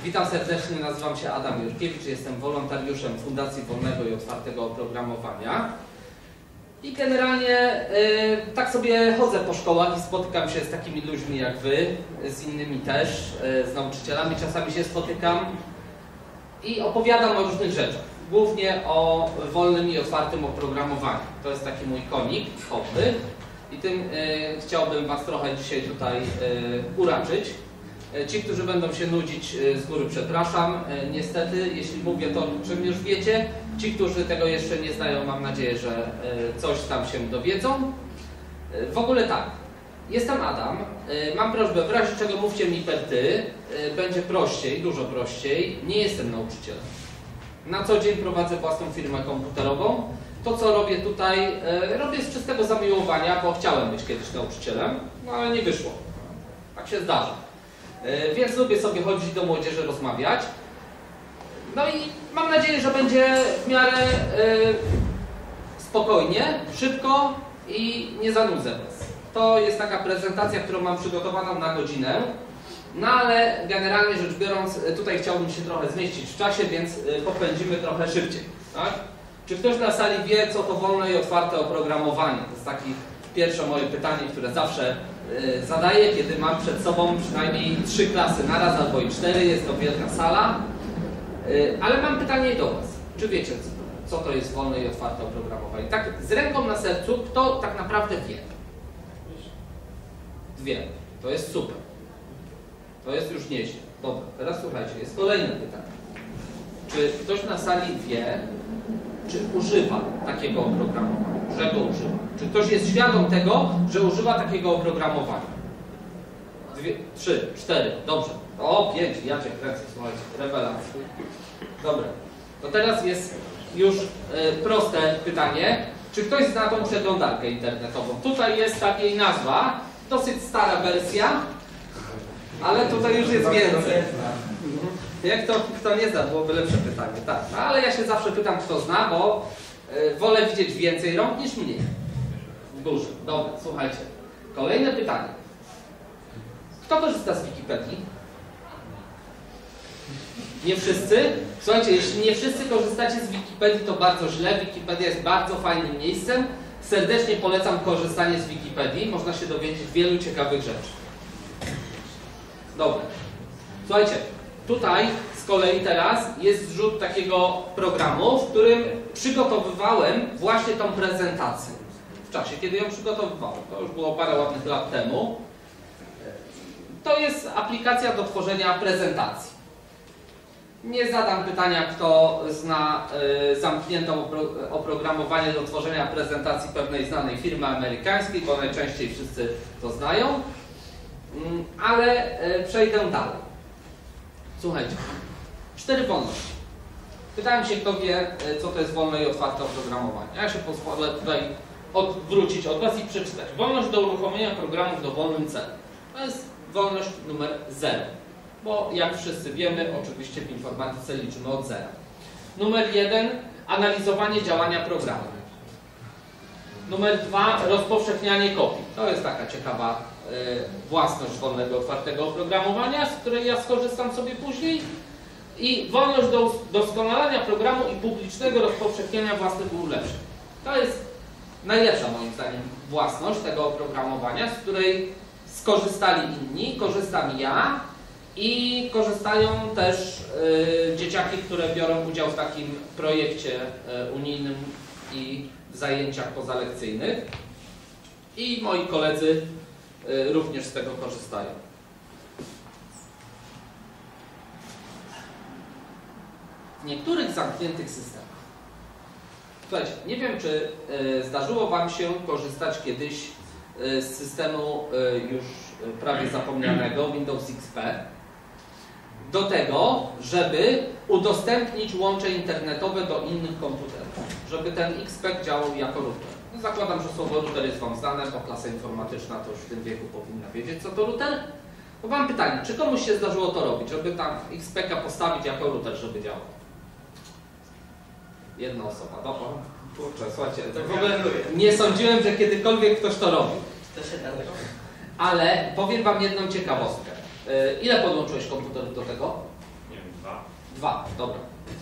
Witam serdecznie, nazywam się Adam Jurkiewicz, jestem wolontariuszem Fundacji Wolnego i Otwartego Oprogramowania. I generalnie tak sobie chodzę po szkołach i spotykam się z takimi ludźmi jak wy, z innymi też, z nauczycielami czasami się spotykam i opowiadam o różnych rzeczach. Głównie o wolnym i otwartym oprogramowaniu. To jest taki mój konik, hobby. I tym chciałbym was trochę dzisiaj tutaj uraczyć. Ci, którzy będą się nudzić, z góry przepraszam. Niestety, jeśli mówię to, czym już wiecie, ci, którzy tego jeszcze nie znają, mam nadzieję, że coś tam się dowiedzą. W ogóle tak, jestem Adam, mam prośbę, w razie czego mówcie mi per ty, będzie prościej, dużo prościej, nie jestem nauczycielem. Na co dzień prowadzę własną firmę komputerową. To, co robię tutaj, robię z czystego zamiłowania, bo chciałem być kiedyś nauczycielem, no ale nie wyszło. Tak się zdarza. Więc lubię sobie chodzić do młodzieży, rozmawiać. No i mam nadzieję, że będzie w miarę spokojnie, szybko i nie zanudzę was. To jest taka prezentacja, którą mam przygotowaną na godzinę. No ale generalnie rzecz biorąc, tutaj chciałbym się trochę zmieścić w czasie, więc popędzimy trochę szybciej. Tak? Czy ktoś na sali wie, co to wolne i otwarte oprogramowanie? To jest takie pierwsze moje pytanie, które zawsze zadaję, kiedy mam przed sobą przynajmniej 3 klasy naraz albo i 4, jest to wielka sala. Ale mam pytanie do was. Czy wiecie, co to jest wolne i otwarte oprogramowanie? Tak z ręką na sercu, kto tak naprawdę wie? Wie. To jest super. To jest już nieźle. Dobra, teraz słuchajcie, jest kolejne pytanie. Czy ktoś na sali wie, czy używa takiego oprogramowania? Że go używa? Czy ktoś jest świadom tego, że używa takiego oprogramowania? 2, 3, 4, dobrze. O, 5, ja cię kręcę, słuchajcie, rewelacja. Dobra, to teraz jest już proste pytanie. Czy ktoś zna tą przeglądarkę internetową? Tutaj jest ta jej nazwa, dosyć stara wersja, ale tutaj już jest więcej. Jak to kto nie zna, byłoby lepsze pytanie. Tak, no, ale ja się zawsze pytam, kto zna, bo wolę widzieć więcej rąk niż mniej. W górze. Dobra, słuchajcie. Kolejne pytanie. Kto korzysta z Wikipedii? Nie wszyscy? Słuchajcie, jeśli nie wszyscy korzystacie z Wikipedii, to bardzo źle. Wikipedia jest bardzo fajnym miejscem. Serdecznie polecam korzystanie z Wikipedii. Można się dowiedzieć wielu ciekawych rzeczy. Dobra. Słuchajcie, tutaj z kolei teraz jest zrzut takiego programu, w którym przygotowywałem właśnie tą prezentację. W czasie, kiedy ją przygotowywałem. To już było parę ładnych lat temu. To jest aplikacja do tworzenia prezentacji. Nie zadam pytania, kto zna zamknięte oprogramowanie do tworzenia prezentacji pewnej znanej firmy amerykańskiej, bo najczęściej wszyscy to znają. Ale przejdę dalej. Słuchajcie, 4 wolności. Pytałem się, kto wie, co to jest wolne i otwarte oprogramowanie. Ja się pozwolę tutaj odwrócić od was i przeczytać. Wolność do uruchomienia programów do wolnym celu. To jest wolność numer 0. Bo jak wszyscy wiemy, oczywiście w informatyce liczymy od 0. Numer 1. Analizowanie działania programu. Numer 2. Rozpowszechnianie kopii. To jest taka ciekawa własność wolnego, otwartego oprogramowania, z której ja skorzystam sobie później. I wolność do doskonalenia programu i publicznego rozpowszechniania własnych ulepszeń. To jest najlepsza moim zdaniem własność tego oprogramowania, z której skorzystali inni, korzystam ja i korzystają też dzieciaki, które biorą udział w takim projekcie unijnym i w zajęciach pozalekcyjnych. I moi koledzy również z tego korzystają. W niektórych zamkniętych systemach. Słuchajcie, nie wiem, czy zdarzyło wam się korzystać kiedyś z systemu już prawie zapomnianego Windows XP do tego, żeby udostępnić łącze internetowe do innych komputerów, żeby ten XP działał jako router. No, zakładam, że słowo router jest wam znane, bo klasa informatyczna to już w tym wieku powinna wiedzieć, co to router. To mam pytanie, czy komuś się zdarzyło to robić, żeby tam XP postawić jako router, żeby działał? Jedna osoba, dobra. Kurczę, słuchajcie, to w ogóle nie sądziłem, że kiedykolwiek ktoś to robił. Ale powiem wam jedną ciekawostkę. Ile podłączyłeś komputerów do tego? Nie 2, dobra.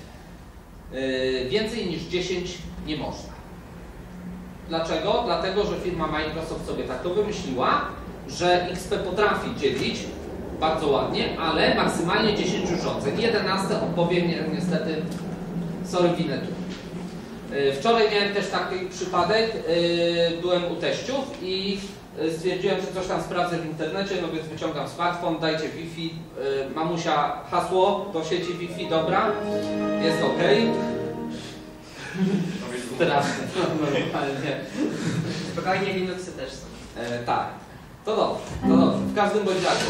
Więcej niż 10 nie można. Dlaczego? Dlatego, że firma Microsoft sobie tak to wymyśliła, że XP potrafi dzielić bardzo ładnie, ale maksymalnie 10 urządzeń. 11 odpowiem niestety, sorry, winę tu. Wczoraj miałem też taki przypadek, byłem u teściów i stwierdziłem, że coś tam sprawdzę w internecie, no więc wyciągam smartfon, dajcie Wi-Fi, mamusia hasło do sieci Wi-Fi, dobra, jest ok. Straszne, normalnie. Spokojnie, Linuxy też są. Tak. To dobrze, to dobrze. W każdym bądź razie.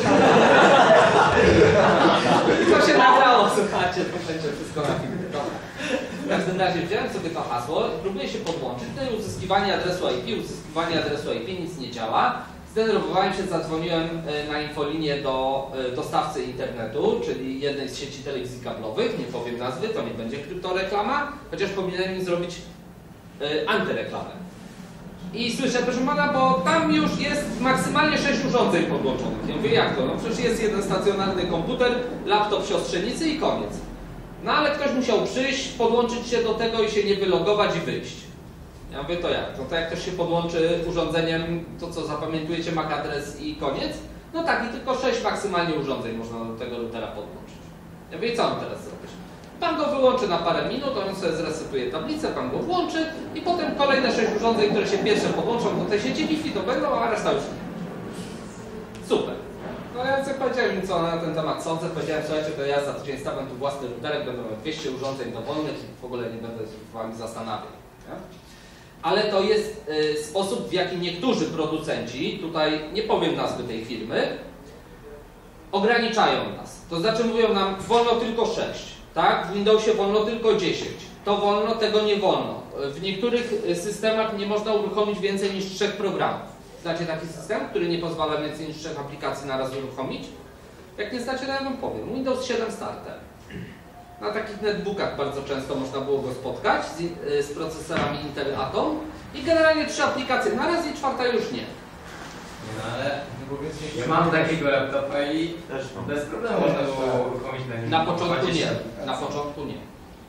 To się nagrało, słuchajcie, to będzie wszystko na filmie. Dobra. W każdym razie wziąłem sobie to hasło, próbuję się podłączyć, no i uzyskiwanie adresu IP, nic nie działa. Zdenerwowałem się, zadzwoniłem na infolinię do dostawcy internetu, czyli jednej z sieci telewizji kablowych, nie powiem nazwy, to nie będzie kryptoreklama, chociaż powinienem im zrobić antyreklamę. I słyszę, proszę pana, bo tam już jest maksymalnie 6 urządzeń podłączonych. Ja mówię, jak to? No przecież jest jeden stacjonarny komputer, laptop siostrzenicy i koniec. No ale ktoś musiał przyjść, podłączyć się do tego i się nie wylogować i wyjść. Ja mówię, to jak? No to jak ktoś się podłączy urządzeniem, to co, zapamiętujecie MAC adres i koniec? No tak, i tylko 6 maksymalnie urządzeń można do tego routera podłączyć. Ja mówię, co on teraz zrobić? Pan go wyłączy na parę minut, on sobie zresetuje tablicę, pan go włączy i potem kolejne 6 urządzeń, które się pierwsze podłączą do tej sieci Wi-Fi, to będą, a reszta już nie. Super. No ja sobie powiedziałem im, co na ten temat sądzę. Powiedziałem, słuchajcie, to ja za tydzień stawiam tu własny routerek, będę miał 200 urządzeń dowolnych i w ogóle nie będę z wami zastanawiał. Nie? Ale to jest sposób, w jaki niektórzy producenci, tutaj nie powiem nazwy tej firmy, ograniczają nas. To znaczy mówią nam, wolno tylko 6. Tak? W Windowsie wolno tylko 10. To wolno, tego nie wolno. W niektórych systemach nie można uruchomić więcej niż 3 programów. Znacie taki system, który nie pozwala więcej niż 3 aplikacji na raz uruchomić? Jak nie znacie, to ja wam powiem. Windows 7 Starter. Na takich netbookach bardzo często można było go spotkać z procesorami Intel Atom i generalnie 3 aplikacje na raz i 4 już nie. No ale ja mam takiego laptopa i też bez problemu można było uruchomić na nim. Na początku nie. Na początku nie.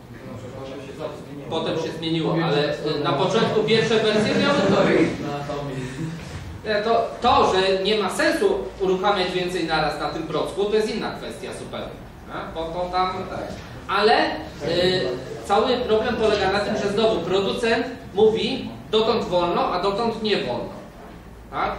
Potem się zmieniło, ale na początku pierwsze wersje miały to, że nie ma sensu uruchamiać więcej naraz na tym procku, to jest inna kwestia zupełnie. Bo to tam... Ale cały problem polega na tym, że znowu producent mówi dotąd wolno, a dotąd nie wolno. Tak?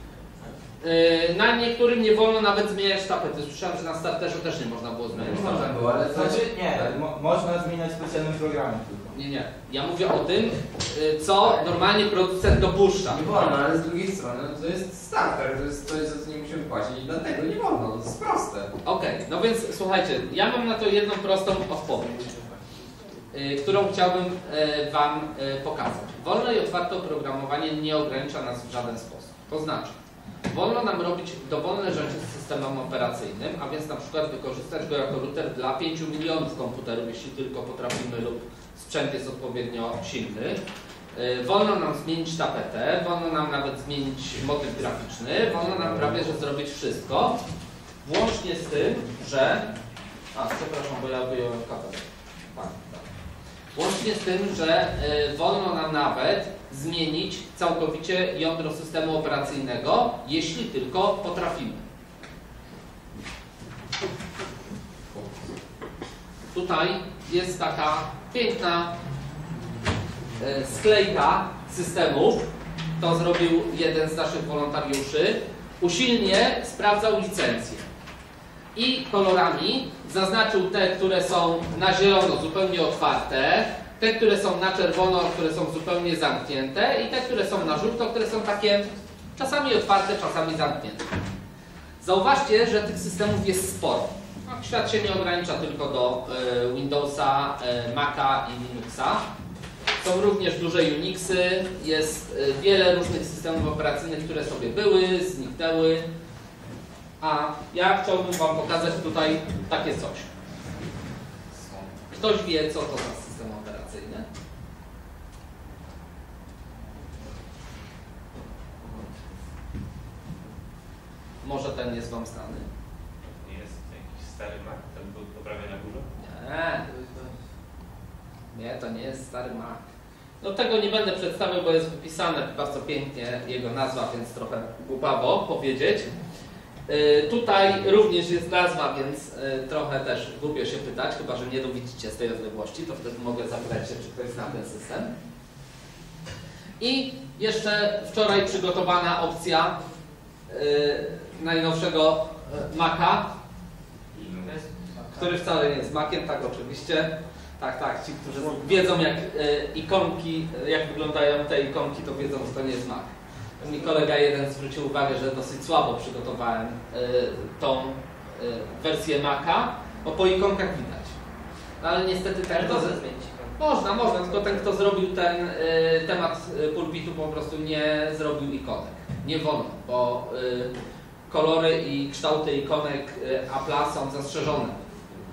Na niektórym nie wolno nawet zmieniać tapety. Słyszałem, że na starterze też nie można było zmieniać tapety. Można było, ale znaczy nie, można zmieniać specjalnym programem tylko. Nie. Ja mówię o tym, co normalnie producent dopuszcza. Nie wolno, ale z drugiej strony to jest starter, to jest coś, za co nie musimy płacić i dlatego nie wolno, to jest proste. Okej, no więc słuchajcie, ja mam na to jedną prostą odpowiedź, którą chciałbym wam pokazać. Wolne i otwarte oprogramowanie nie ogranicza nas w żaden sposób. To znaczy, wolno nam robić dowolne rzeczy z systemem operacyjnym, a więc na przykład wykorzystać go jako router dla 5 milionów komputerów, jeśli tylko potrafimy lub sprzęt jest odpowiednio silny. Wolno nam zmienić tapetę, wolno nam nawet zmienić motyw graficzny, wolno nam prawie że zrobić wszystko, włącznie z tym, że... przepraszam, bo ja wyjąłem kabel. Tak. Łącznie z tym, że wolno nam nawet zmienić całkowicie jądro systemu operacyjnego, jeśli tylko potrafimy. Tutaj jest taka piękna sklejka systemów. To zrobił jeden z naszych wolontariuszy. Usilnie sprawdzał licencje. I kolorami zaznaczył te, które są na zielono zupełnie otwarte, te, które są na czerwono, które są zupełnie zamknięte i te, które są na żółto, które są takie czasami otwarte, czasami zamknięte. Zauważcie, że tych systemów jest sporo. Świat się nie ogranicza tylko do Windowsa, Maca i Linuxa. Są również duże Unixy, jest wiele różnych systemów operacyjnych, które sobie były, zniknęły. A ja chciałbym wam pokazać tutaj takie coś. Ktoś wie, co to za system operacyjny? Może ten jest wam znany? Nie jest jakiś stary Mac, ten był poprawiony na górze? Nie, Nie, to nie jest stary Mac. No tego nie będę przedstawiał, bo jest wypisane bardzo pięknie jego nazwa, więc trochę głupawo powiedzieć. Tutaj również jest nazwa, więc trochę też głupio się pytać, chyba że nie dowidzicie z tej odległości, to wtedy mogę zapytać się, czy ktoś zna ten system. I jeszcze wczoraj przygotowana opcja najnowszego Maca, który wcale nie jest Maciem, tak oczywiście. Tak, ci, którzy wiedzą jak ikonki, jak wyglądają te ikonki, to wiedzą, że to nie jest Mac. Mi kolega jeden zwrócił uwagę, że dosyć słabo przygotowałem tą wersję Maca, bo po ikonkach widać. No, ale niestety ten, kto... Można, tylko ten, kto zrobił ten temat pulpitu, po prostu nie zrobił ikonek. Nie wolno, bo kolory i kształty ikonek Apple'a są zastrzeżone.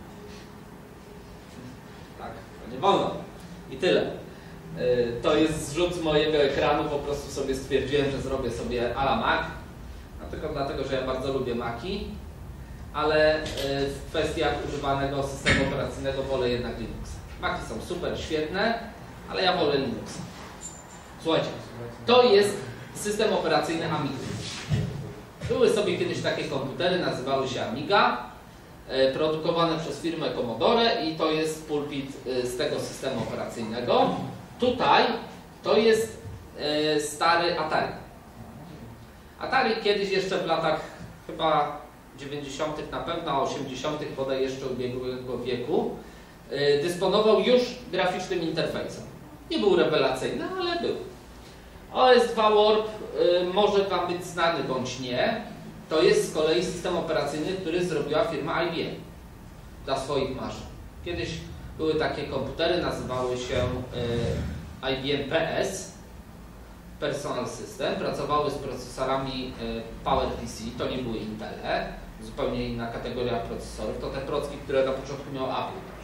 Tak, to nie wolno. I tyle. To jest zrzut z mojego ekranu, po prostu sobie stwierdziłem, że zrobię sobie a la Mac. Tylko dlatego, że ja bardzo lubię Maci, ale w kwestiach używanego systemu operacyjnego wolę jednak Linuxa. Maci są super, świetne, ale ja wolę Linuxa. Słuchajcie, to jest system operacyjny Amiga. Były sobie kiedyś takie komputery, nazywały się Amiga, produkowane przez firmę Commodore i to jest pulpit z tego systemu operacyjnego. Tutaj to jest stary Atari. Atari kiedyś jeszcze w latach chyba 90. na pewno, a 80. bodaj jeszcze ubiegłego wieku dysponował już graficznym interfejsem. Nie był rewelacyjny, ale był. OS2 Warp może Wam być znany bądź nie. To jest z kolei system operacyjny, który zrobiła firma IBM dla swoich maszyn. Kiedyś były takie komputery, nazywały się IBM PS, Personal System, pracowały z procesorami PowerPC, to nie były Intele, zupełnie inna kategoria procesorów, to te procki, które na początku miał Apple też.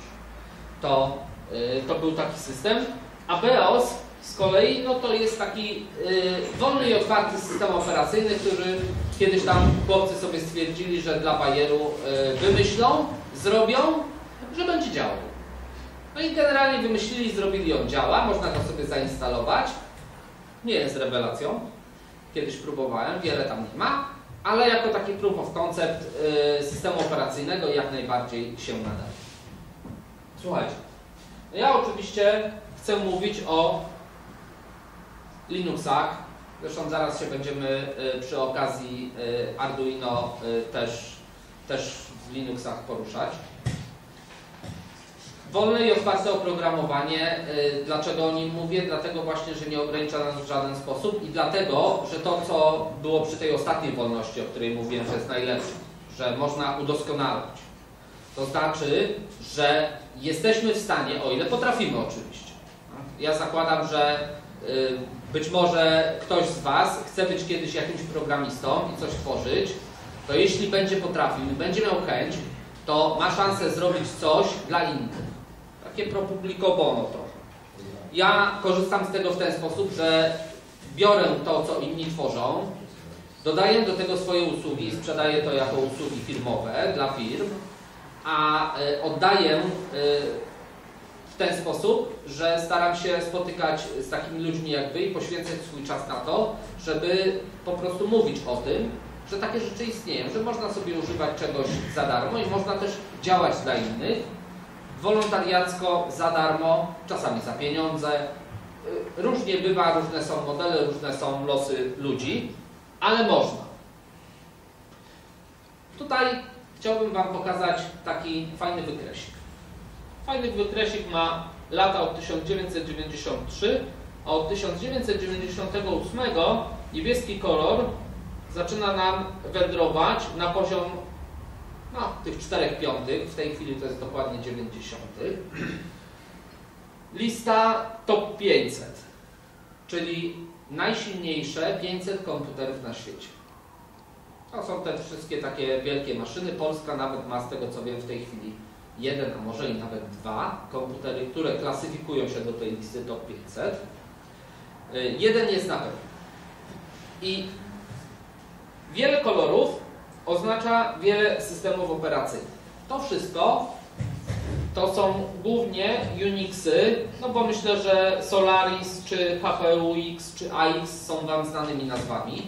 To był taki system, a BEOS z kolei no to jest taki wolny i otwarty system operacyjny, który kiedyś tam chłopcy sobie stwierdzili, że dla bajeru wymyślą, zrobią, że będzie działał. No i generalnie wymyślili, zrobili, on działa, można go sobie zainstalować. Nie jest rewelacją. Kiedyś próbowałem, wiele tam nie ma, ale jako taki proof of concept systemu operacyjnego jak najbardziej się nadaje. Słuchajcie, no ja oczywiście chcę mówić o Linuxach. Zresztą zaraz się będziemy przy okazji Arduino też w Linuxach poruszać. Wolne i otwarte oprogramowanie. Dlaczego o nim mówię? Dlatego właśnie, że nie ogranicza nas w żaden sposób i dlatego, że to, co było przy tej ostatniej wolności, o której mówiłem, że jest najlepsze, że można udoskonalać. To znaczy, że jesteśmy w stanie, o ile potrafimy oczywiście. Ja zakładam, że być może ktoś z Was chce być kiedyś jakimś programistą i coś tworzyć, to jeśli będzie potrafił i będzie miał chęć, to ma szansę zrobić coś dla innych. Takie pro publico bono trochę. Ja korzystam z tego w ten sposób, że biorę to, co inni tworzą, dodaję do tego swoje usługi, sprzedaję to jako usługi firmowe dla firm, a oddaję w ten sposób, że staram się spotykać z takimi ludźmi jak Wy i poświęcać swój czas na to, żeby po prostu mówić o tym, że takie rzeczy istnieją, że można sobie używać czegoś za darmo i można też działać dla innych, wolontariacko, za darmo, czasami za pieniądze. Różnie bywa, różne są modele, różne są losy ludzi, ale można. Tutaj chciałbym Wam pokazać taki fajny wykresik. Fajny wykresik ma lata od 1993, a od 1998 niebieski kolor zaczyna nam wędrować na poziom tych 4/5, w tej chwili to jest dokładnie 90. Lista top 500, czyli najsilniejsze 500 komputerów na świecie. To są te wszystkie takie wielkie maszyny. Polska nawet ma, z tego co wiem, w tej chwili 1, a może i nawet 2 komputery, które klasyfikują się do tej listy top 500. Jeden jest na pewno. I wiele kolorów oznacza wiele systemów operacyjnych. To wszystko to są głównie Unixy, no bo myślę, że Solaris, czy HPUX, czy AX są Wam znanymi nazwami.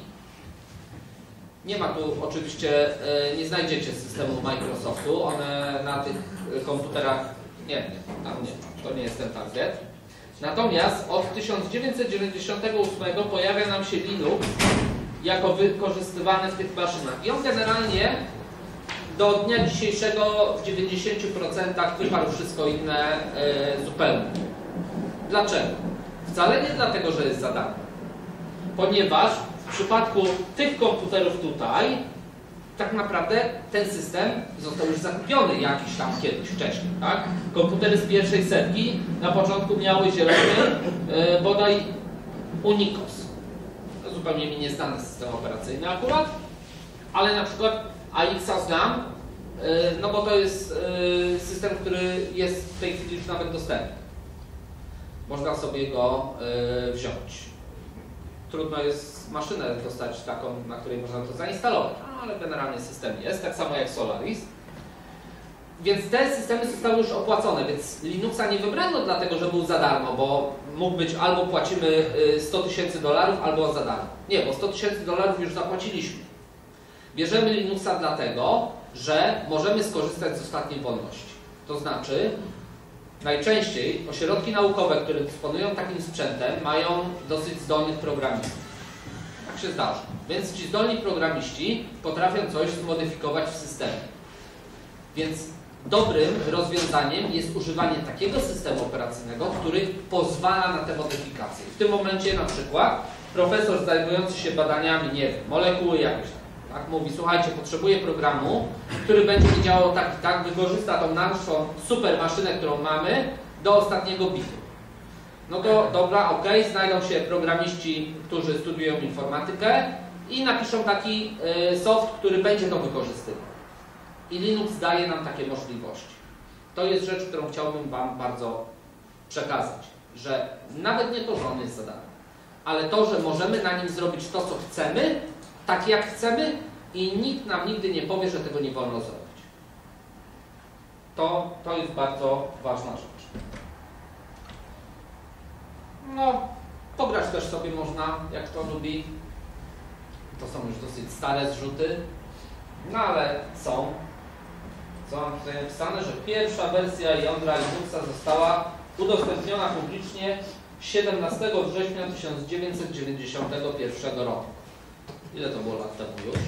Nie ma tu oczywiście, nie znajdziecie systemu Microsoftu, one na tych komputerach, nie, tam nie, to nie jest ten target. Natomiast od 1998 pojawia nam się Linux jako wykorzystywany w tych maszynach. I on generalnie do dnia dzisiejszego w 90% wyparł wszystko inne zupełnie. Dlaczego? Wcale nie dlatego, że jest za darmo. Ponieważ w przypadku tych komputerów tutaj tak naprawdę ten system został już zakupiony jakiś tam kiedyś wcześniej. Tak? Komputery z pierwszej setki na początku miały zielony bodaj Unicos. To zupełnie mi nieznany system operacyjny akurat, ale na przykład AX-a znam, no bo to jest system, który jest w tej chwili już nawet dostępny. Można sobie go wziąć. Trudno jest maszynę dostać taką, na której można to zainstalować, ale generalnie system jest, tak samo jak Solaris. Więc te systemy zostały już opłacone, więc Linuxa nie wybrano dlatego, że był za darmo, bo mógł być albo płacimy $100 000, albo za darmo. Nie, bo $100 000 już zapłaciliśmy. Bierzemy Linuxa dlatego, że możemy skorzystać z ostatniej wolności. To znaczy, najczęściej ośrodki naukowe, które dysponują takim sprzętem, mają dosyć zdolnych programistów. Tak się zdarza. Więc ci zdolni programiści potrafią coś zmodyfikować w systemie. Więc dobrym rozwiązaniem jest używanie takiego systemu operacyjnego, który pozwala na te modyfikacje. W tym momencie na przykład profesor zajmujący się badaniami, nie wiem, molekuły jakieś, tak, mówi, słuchajcie, potrzebuję programu, który będzie działał tak i tak, wykorzysta tą naszą super maszynę, którą mamy, do ostatniego bitu. No to dobra, ok, znajdą się programiści, którzy studiują informatykę i napiszą taki soft, który będzie to wykorzystywał. I Linux daje nam takie możliwości. To jest rzecz, którą chciałbym Wam bardzo przekazać, że nawet nie to, że on jest za darmo, ale to, że możemy na nim zrobić to, co chcemy, tak jak chcemy i nikt nam nigdy nie powie, że tego nie wolno zrobić. To jest bardzo ważna rzecz. No, pograć też sobie można, jak kto lubi. To są już dosyć stare zrzuty, no ale są. Co mam tutaj napisane, że pierwsza wersja jądra Linuxa została udostępniona publicznie 17 września 1991 roku. Ile to było lat temu już?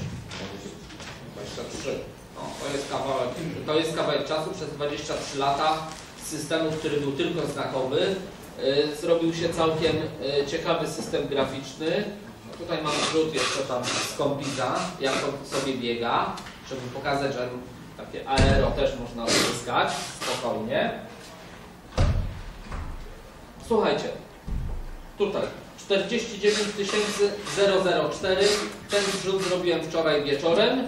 23. No, to jest kawałek czasu. Przez 23 lata systemu, który był tylko znakowy, zrobił się całkiem ciekawy system graficzny. No, tutaj mam zrzut jeszcze tam z Compiza, jak to sobie biega, żeby pokazać, że takie aero też można uzyskać spokojnie. Słuchajcie, tutaj 49 004, ten zrzut zrobiłem wczoraj wieczorem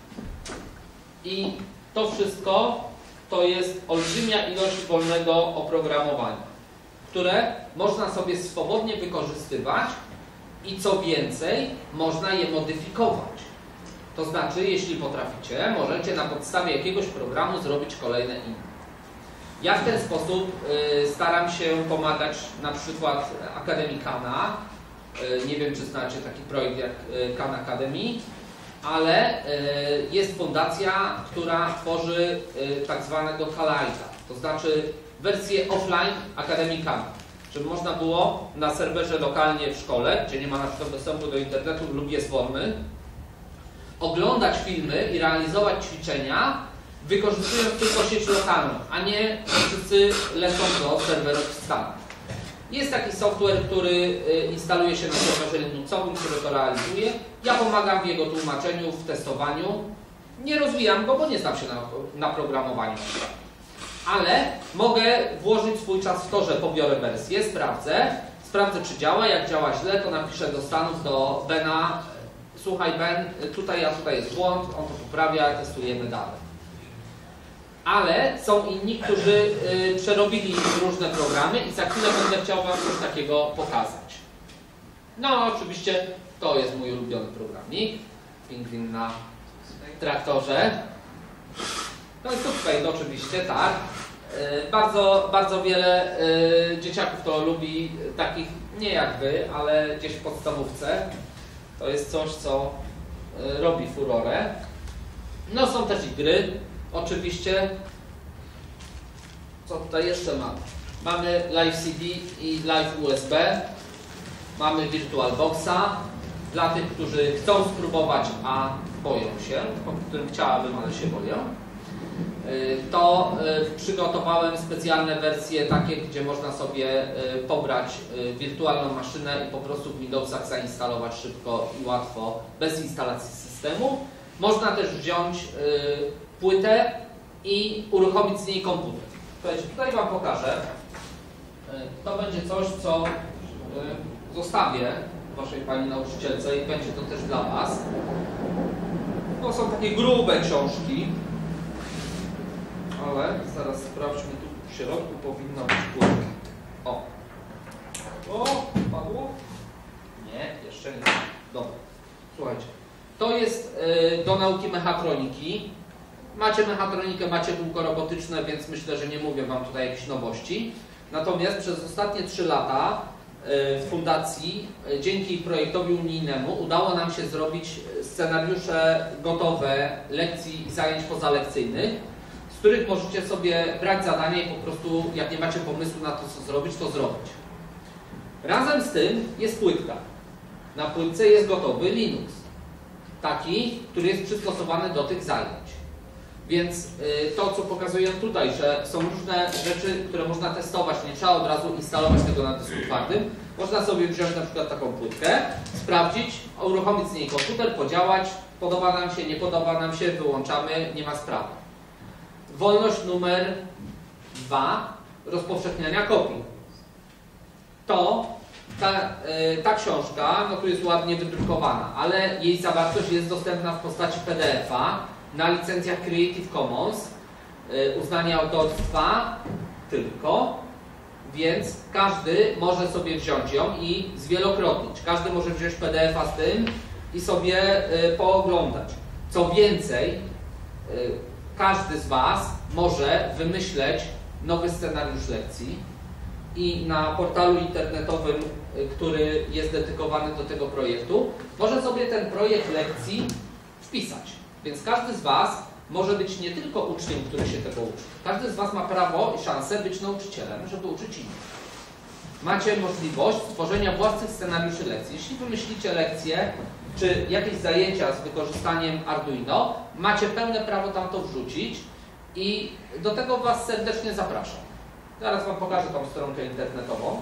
i to wszystko to jest olbrzymia ilość wolnego oprogramowania, które można sobie swobodnie wykorzystywać i co więcej, można je modyfikować. To znaczy, jeśli potraficie, możecie na podstawie jakiegoś programu zrobić kolejne inne. Ja w ten sposób staram się pomagać na przykład Akademii Kana. Nie wiem, czy znacie taki projekt jak Khan Academy, ale jest fundacja, która tworzy tak zwanego Kalaita, to znaczy wersję offline Akademii Kana, żeby można było na serwerze lokalnie w szkole, gdzie nie ma na przykład dostępu do internetu lub jest wolny, oglądać filmy i realizować ćwiczenia, wykorzystując tylko sieć lokalną, a nie wszyscy lecą do serwerów w Stanach. Jest taki software, który instaluje się na serwerze Linuxowym, który to realizuje. Ja pomagam w jego tłumaczeniu, w testowaniu. Nie rozwijam go, bo nie znam się na programowaniu. Ale mogę włożyć swój czas w to, że pobiorę wersję, sprawdzę, czy działa. Jak działa źle, to napiszę do Stanów, do Bena. Słuchaj Ben, tutaj jest błąd, on to poprawia, testujemy dalej. Ale są inni, którzy przerobili różne programy i za chwilę będę chciał Wam coś takiego pokazać. No oczywiście to jest mój ulubiony programik. Pingwin na traktorze. No i Tuxpaint oczywiście, tak. Bardzo wiele dzieciaków to lubi, takich nie jak wy, ale gdzieś w podstawówce. To jest coś, co robi furorę. No są też i gry, oczywiście. Co tutaj jeszcze mamy? Mamy Live CD i Live USB. Mamy VirtualBoxa. Dla tych, którzy chcą spróbować, a boją się, po którym chciałabym, ale się boją, to przygotowałem specjalne wersje takie, gdzie można sobie pobrać wirtualną maszynę i po prostu w Windowsach zainstalować szybko i łatwo, bez instalacji systemu. Można też wziąć płytę i uruchomić z niej komputer. Słuchajcie, tutaj Wam pokażę. To będzie coś, co zostawię Waszej Pani nauczycielce i będzie to też dla Was. To są takie grube książki, ale zaraz sprawdźmy, tu w środku powinna być płytka. O, padło? Nie, jeszcze nie. Dobra, słuchajcie. To jest do nauki mechatroniki. Macie mechatronikę, macie kółko robotyczne, więc myślę, że nie mówię Wam tutaj jakichś nowości. Natomiast przez ostatnie 3 lata w fundacji, dzięki projektowi unijnemu, udało nam się zrobić scenariusze gotowe lekcji i zajęć pozalekcyjnych, z których możecie sobie brać zadania i po prostu, jak nie macie pomysłu na to, co zrobić, to zrobić. Razem z tym jest płytka. Na płytce jest gotowy Linux. Taki, który jest przystosowany do tych zajęć. Więc to, co pokazuję tutaj, że są różne rzeczy, które można testować, nie trzeba od razu instalować tego na dysku twardym. Można sobie wziąć na przykład taką płytkę, sprawdzić, uruchomić z niej komputer, podziałać, podoba nam się, nie podoba nam się, wyłączamy, nie ma sprawy. Wolność numer 2, rozpowszechniania kopii. Ta książka, no tu jest ładnie wydrukowana, ale jej zawartość jest dostępna w postaci PDF-a na licencjach Creative Commons, uznanie autorstwa tylko, więc każdy może sobie wziąć ją i zwielokrotnić. Każdy może wziąć PDF-a z tym i sobie pooglądać. Co więcej, każdy z Was może wymyśleć nowy scenariusz lekcji i na portalu internetowym, który jest dedykowany do tego projektu, może sobie ten projekt lekcji wpisać. Więc każdy z Was może być nie tylko uczniem, który się tego uczy. Każdy z Was ma prawo i szansę być nauczycielem, żeby uczyć innych. Macie możliwość stworzenia własnych scenariuszy lekcji. Jeśli wymyślicie lekcję, czy jakieś zajęcia z wykorzystaniem Arduino, macie pełne prawo tam to wrzucić i do tego Was serdecznie zapraszam. Zaraz Wam pokażę tą stronkę internetową,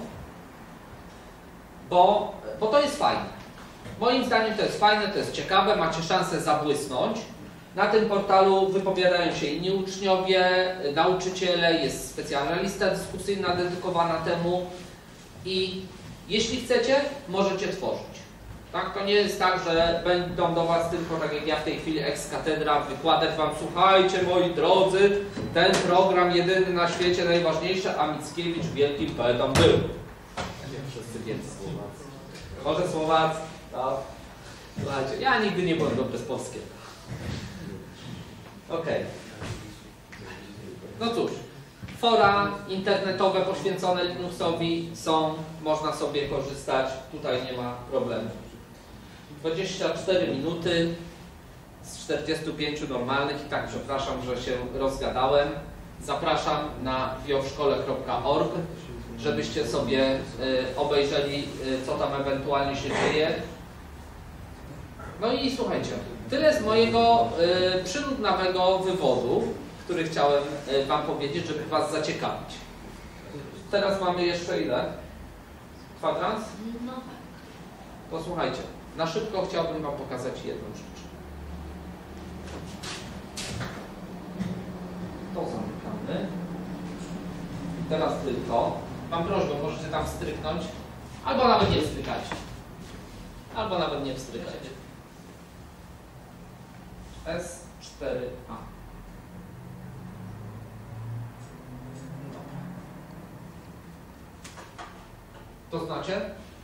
bo to jest fajne. Moim zdaniem to jest fajne, to jest ciekawe, macie szansę zabłysnąć. Na tym portalu wypowiadają się inni uczniowie, nauczyciele, jest specjalna lista dyskusyjna dedykowana temu i jeśli chcecie, możecie tworzyć. Tak? To nie jest tak, że będą do Was tylko, tak jak ja w tej chwili, ex cathedra, wykładać Wam: słuchajcie moi drodzy, ten program jedyny na świecie, najważniejszy, a Mickiewicz wielkim poetą był. Wszyscy wiedzą Słowacy. Może Słowacy? No. Słuchajcie, ja nigdy nie byłem dobry z polskiego. Okej. No cóż, fora internetowe poświęcone Linuxowi są, można sobie korzystać, tutaj nie ma problemu. 24 minuty z 45 normalnych i tak przepraszam, że się rozgadałem. Zapraszam na wiowszkole.org, żebyście sobie obejrzeli, co tam ewentualnie się dzieje. No i słuchajcie, tyle z mojego przyludnawego wywodu, który chciałem Wam powiedzieć, żeby Was zaciekawić. Teraz mamy jeszcze ile? Kwadrans? No tak. Posłuchajcie, na szybko chciałbym Wam pokazać jedną rzecz. To zamykamy. Teraz tylko. Mam prośbę, możecie tam wstryknąć, albo nawet nie wstrykać. Albo nawet nie wstrykać. S4A. To znacie?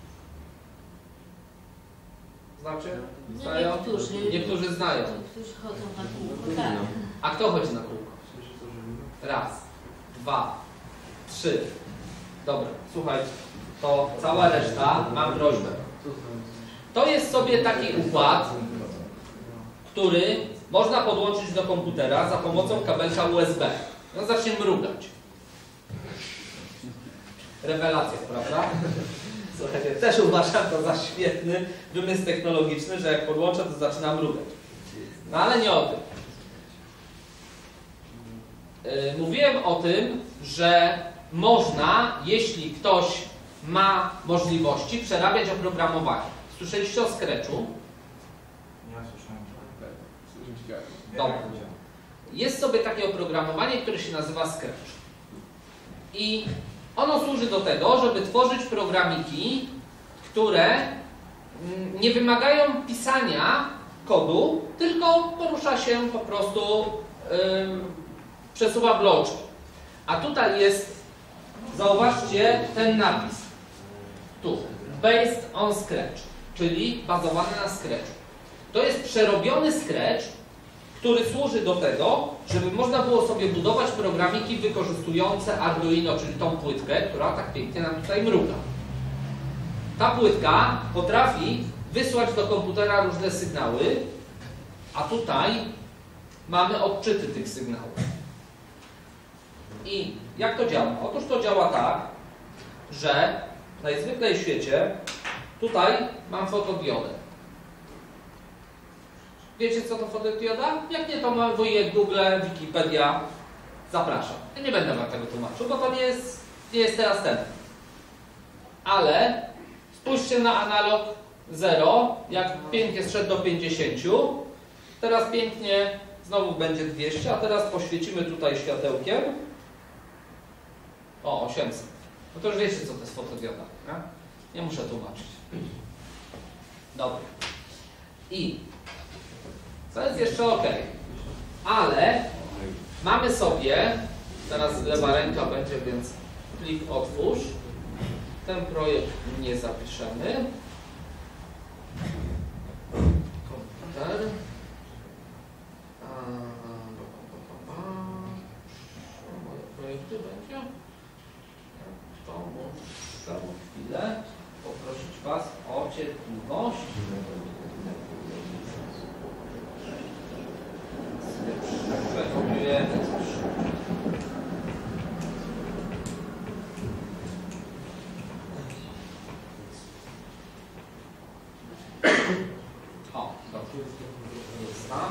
Znacie? Znają? Niektórzy znają. Niektórzy chodzą na kółko, tak. A kto chodzi na kółko? Raz. 2, 3. Dobra, słuchajcie, to cała reszta ma prośbę. To jest sobie taki układ, który można podłączyć do komputera za pomocą kabelka USB. No zacznie mrugać. Rewelacja, prawda? Słuchajcie, też uważam to za świetny wymysł technologiczny, że jak podłączę, to zaczyna mrugać. No ale nie o tym. Mówiłem o tym, że można, jeśli ktoś ma możliwości, przerabiać oprogramowanie. Słyszeliście o Scratchu? Ja słyszałem. Dobra. Jest sobie takie oprogramowanie, które się nazywa Scratch. I ono służy do tego, żeby tworzyć programiki, które nie wymagają pisania kodu, tylko porusza się po prostu, przesuwa bloczki. A tutaj jest, zauważcie ten napis. Tu. Based on Scratch, czyli bazowany na Scratchu. To jest przerobiony Scratch, który służy do tego, żeby można było sobie budować programiki wykorzystujące Arduino, czyli tą płytkę, która tak pięknie nam tutaj mruga. Ta płytka potrafi wysłać do komputera różne sygnały, a tutaj mamy odczyty tych sygnałów. I jak to działa? Otóż to działa tak, że najzwyklej w świecie tutaj mam fotodiodę. Wiecie, co to fotodioda? Jak nie, to ma wujek, Google, Wikipedia. Zapraszam. Ja nie będę wam tego tłumaczył, bo to nie jest teraz temat. Ale spójrzcie na analog 0, jak pięknie zszedł do 50. Teraz pięknie znowu będzie 200, a teraz poświecimy tutaj światełkiem. O, 800. No to już wiecie, co to jest fotodioda. Nie muszę tłumaczyć. Dobra. I co jest jeszcze ok. Ale mamy sobie, teraz lewa ręka będzie, więc plik otwórz. Ten projekt nie zapiszemy. Komputer. Moje projekty będzie. To muszę chwilę poprosić Was o cierpliwość. Przekopiujemy coś. O, dobrze. Jest tam.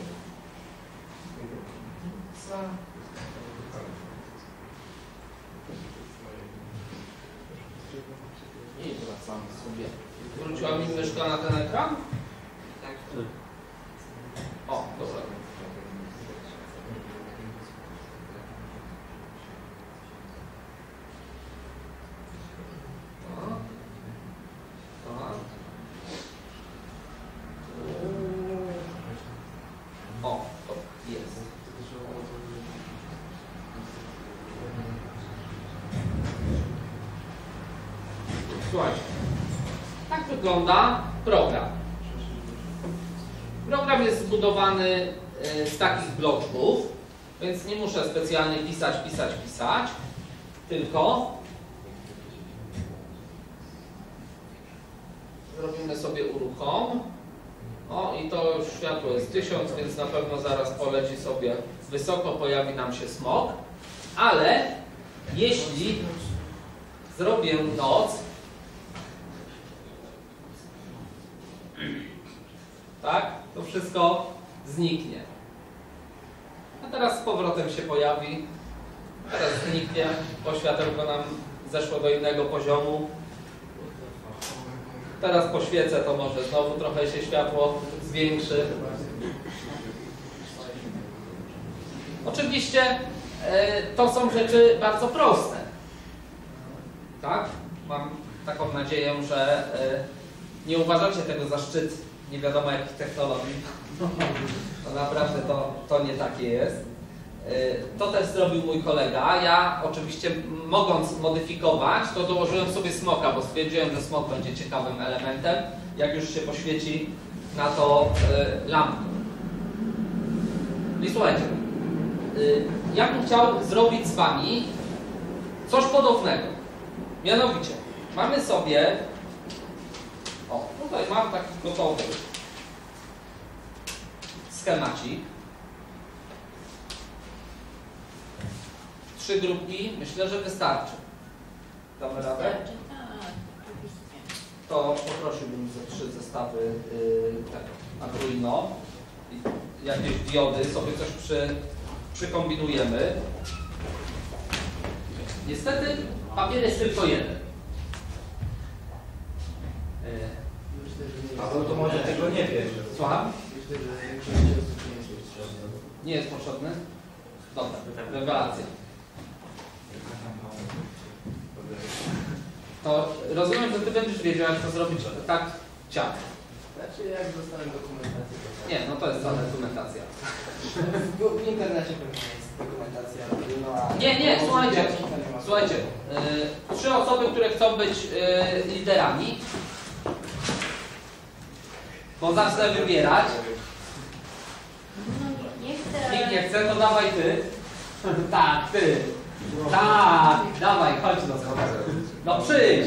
I wracamy sobie. Wróciła mi myszka na ten ekran? Tak. O, dobra. O, to jest. Słuchajcie, tak wygląda program. Program jest zbudowany z takich bloczków, więc nie muszę specjalnie pisać, tylko zrobimy sobie uruchom. O, i to już światło jest 1000, więc na pewno zaraz poleci sobie wysoko, pojawi nam się smok. Ale jeśli zrobię noc, tak, to wszystko zniknie. A teraz z powrotem się pojawi, teraz zniknie, bo światełko nam zeszło do innego poziomu. Teraz poświecę, to może znowu trochę się światło zwiększy. Oczywiście to są rzeczy bardzo proste. Tak? Mam taką nadzieję, że nie uważacie tego za szczyt nie wiadomo jakich technologii. No naprawdę to nie takie jest. To też zrobił mój kolega. Ja oczywiście mogąc modyfikować, to dołożyłem sobie smoka, bo stwierdziłem, że smok będzie ciekawym elementem, jak już się poświeci na to lampką. I słuchajcie, ja bym chciał zrobić z Wami coś podobnego. Mianowicie, mamy sobie, o, tutaj mam taki gotowy schemacik. 3 grupki, myślę, że wystarczy. Damy radę? To poprosiłbym za 3 zestawy Arduino. Jakieś diody, sobie coś przykombinujemy. Niestety papier jest tylko jeden. Paweł to może tego nie wie. Słucham? Nie jest potrzebny? Dobra, rewelacja. To rozumiem, że Ty będziesz wiedział, jak to zrobić tak ciach. Znaczy jak dostałem dokumentację. Nie, no to jest cała dokumentacja. W internecie pewnie jest dokumentacja. No, Nie, słuchajcie. 3 osoby, które chcą być liderami, bo zacznę wybierać. Nikt nie chce, to dawaj Ty. Tak, Ty. Tak, dawaj, chodź do tego. No przyjść.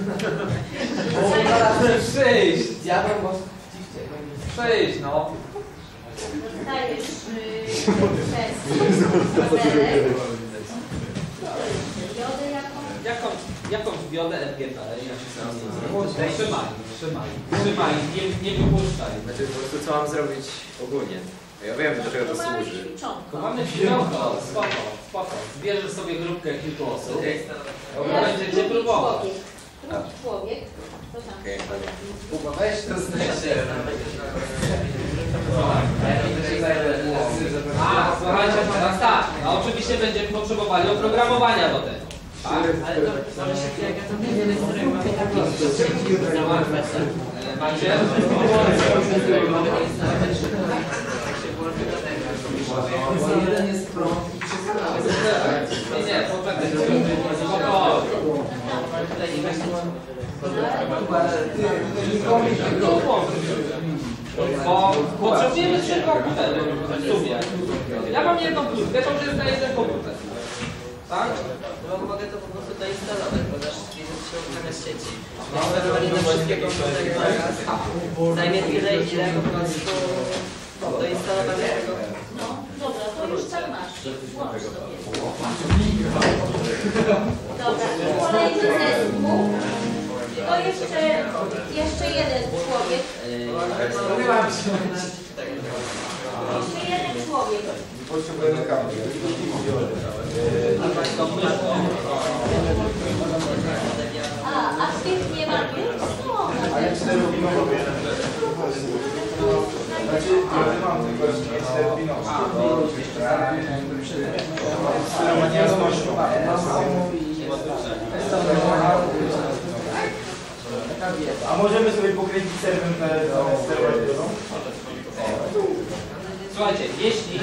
Przyjść. Zjadą, bo Przyjść, no. Dostajesz jakąś Jakąś diodę RGB, trzymaj, nie wypuszczaj. Znaczy po prostu co mam zrobić ogólnie? Ja wiem, do czego to służy. To mamy środko, spoko. Zbierzesz sobie grupkę kilku osób. Będziecie próbować. Człowiek, to tam. Kuba, weź to zdjęcie. Słuchajcie, teraz tak. No, oczywiście będziemy potrzebowali oprogramowania do tego. Tak? Ale to może się jak ja to nie wiem, z której mamy taki Macie? bo jeden jest prąd i Nie, poczekaj. Bo potrzebujemy 3 komputery w sumie. Ja mam jedną płytkę, to już jest na jeden komputer. Tak? No mogę to po prostu doinstalować, ponieważ widzę, że się uruchamia z sieci. Instalowanie na wszystkie komputery naraz zajmie tyle, ile po prostu doinstalowanie tego. No, dobra, to już tak masz. Włącz sobie. Dobra, kolejny zespół. To jeszcze jeden człowiek. Jeszcze jeden człowiek. Potrzebujemy kabel. A tych nie mamy? No, Ale 4 pinowe. Znaczy, ja mam tylko 4 pinowe. Nie znoszę. A możemy sobie pokręcić serwem na sterować drogą? Słuchajcie, jeśli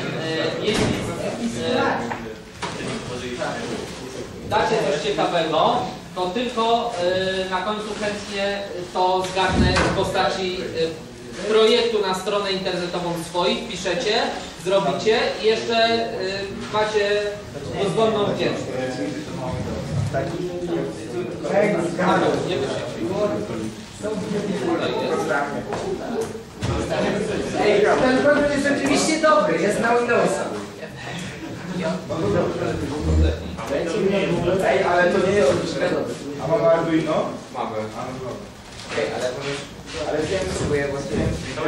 dacie coś ciekawego, to tylko na końcu chętnie to zgarnę w postaci projektu na stronę internetową swoich, piszecie, zrobicie i jeszcze macie dozwolną wdzięczność. Nie Ej, ten program jest rzeczywiście dobry, jest na Windowsa. Ej, ale to nie jest A mamy Arduino? Mamy. Okej, ale wiem, spróbuję właściwie.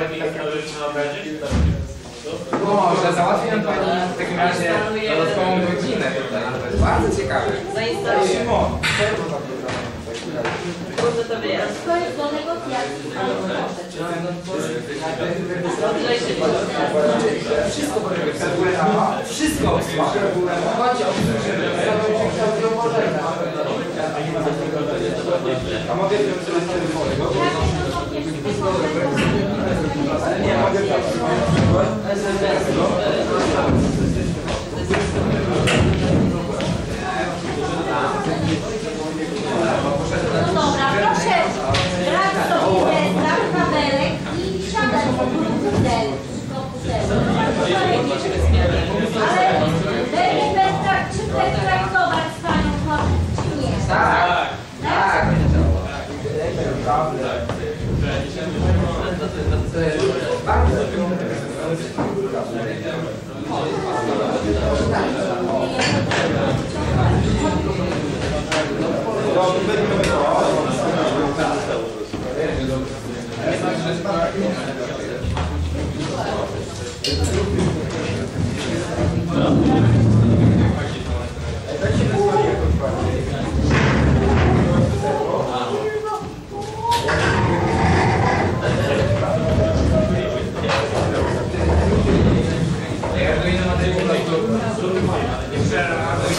Może załatwiam Pani w takim razie dodatkową godzinę tutaj. To jest bardzo ciekawe. Zainstaluję. Szymon, Kurde, to wyjazd. to jest do negocjacji. wszystko Chodź, a mogę wziąć sobie telefon? Ale nie mogę No dobra, proszę brać sobie zestaw kabelek i wsiadać po komputer. Ale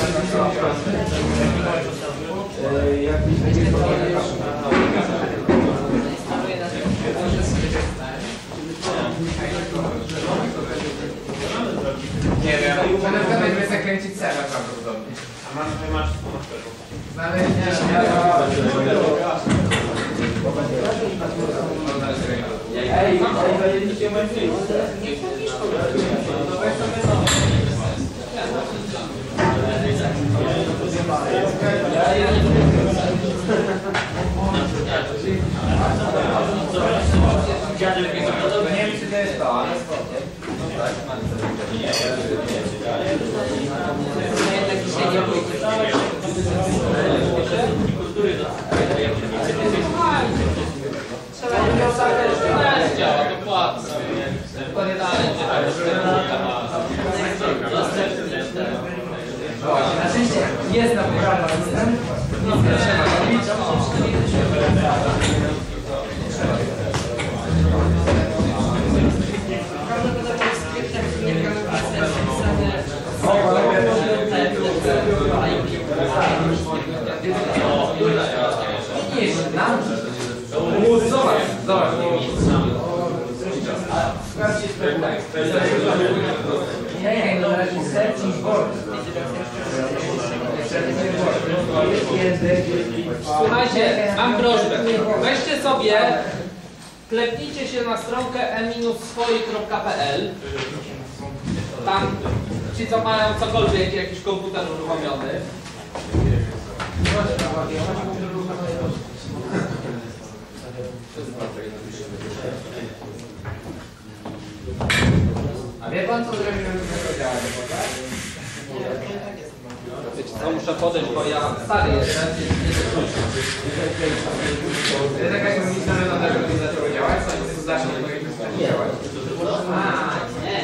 Nie wiem, ale w pewnej będzie zakręcić cenę prawdopodobnie. A masz znaleźć Ej, zajęliście mężczyzn. Nie wiem, czy to jest to, ale Jednak dzisiaj nie pójdzie. Też działa, dokładnie. Tylko nie dalej, gdzie tak na szczęście jest na poprawę system. Prawdopodobnie w skryptach nie miały Zobacz. Nie, no raczej serce niż bord. Słuchajcie, mam prośbę. Weźcie sobie, klepnijcie się na stronkę e-swoi.pl. Tam ci, co mają cokolwiek, jakiś komputer uruchomiony. A wie pan, co zrobimy, żeby to działało, tak? Wiecie co, muszę podejść, bo ja stary jestem, więc nie słyszę. To jest jakaś różnica metoda, żeby to zaczęło działać, co to zacznie działać. Nie,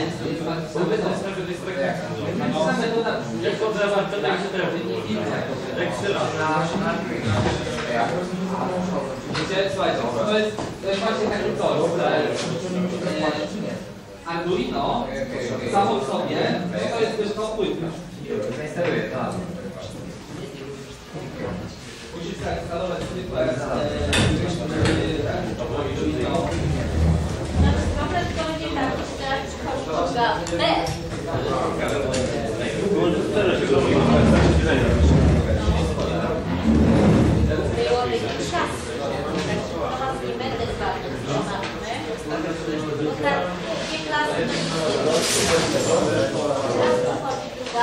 Wiecie, słuchajcie, to jest właśnie taki coś, że Arduino samo w sobie to jest tylko płytka. Zainstaluję, tak. Musisz zainstalować zwykłe Arduino. Problem to nie tak, że szkoła B. Było taki czas. Teraz nie będę z wami zobaczmy. Bo tak dwie klasy raz dochodzi druga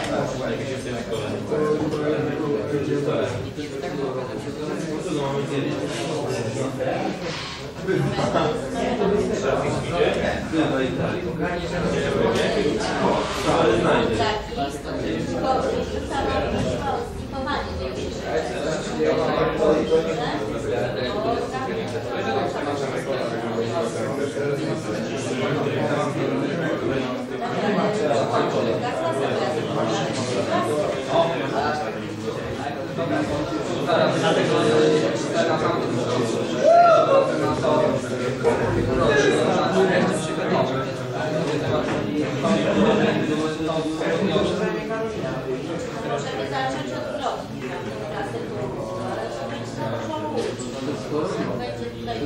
Możemy zacząć od bloku. Ale to będzie za dużo ludzi. Będzie tutaj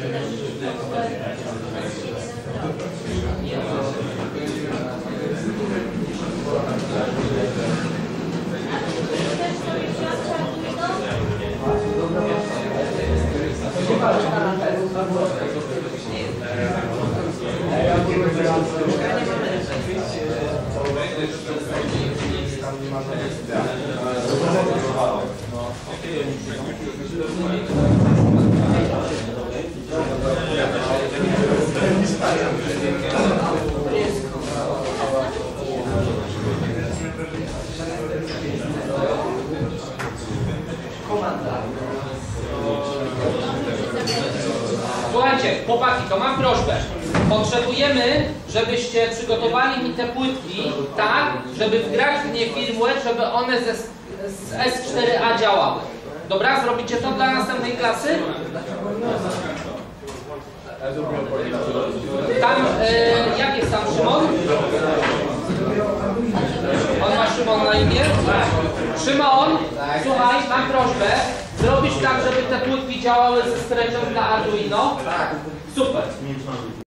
Słuchajcie, chłopaki, to mam prośbę. Potrzebujemy, żebyście przygotowali mi te płytki tak, żeby wgrać w nie firmware, żeby one z S4A działały. Dobra, zrobicie to dla następnej klasy? Tam, jak jest tam Szymon? On ma Szymon na imię? Szymon, słuchaj, mam prośbę. Zrobisz tak, żeby te płytki działały ze stretchem na Arduino? Tak. Super.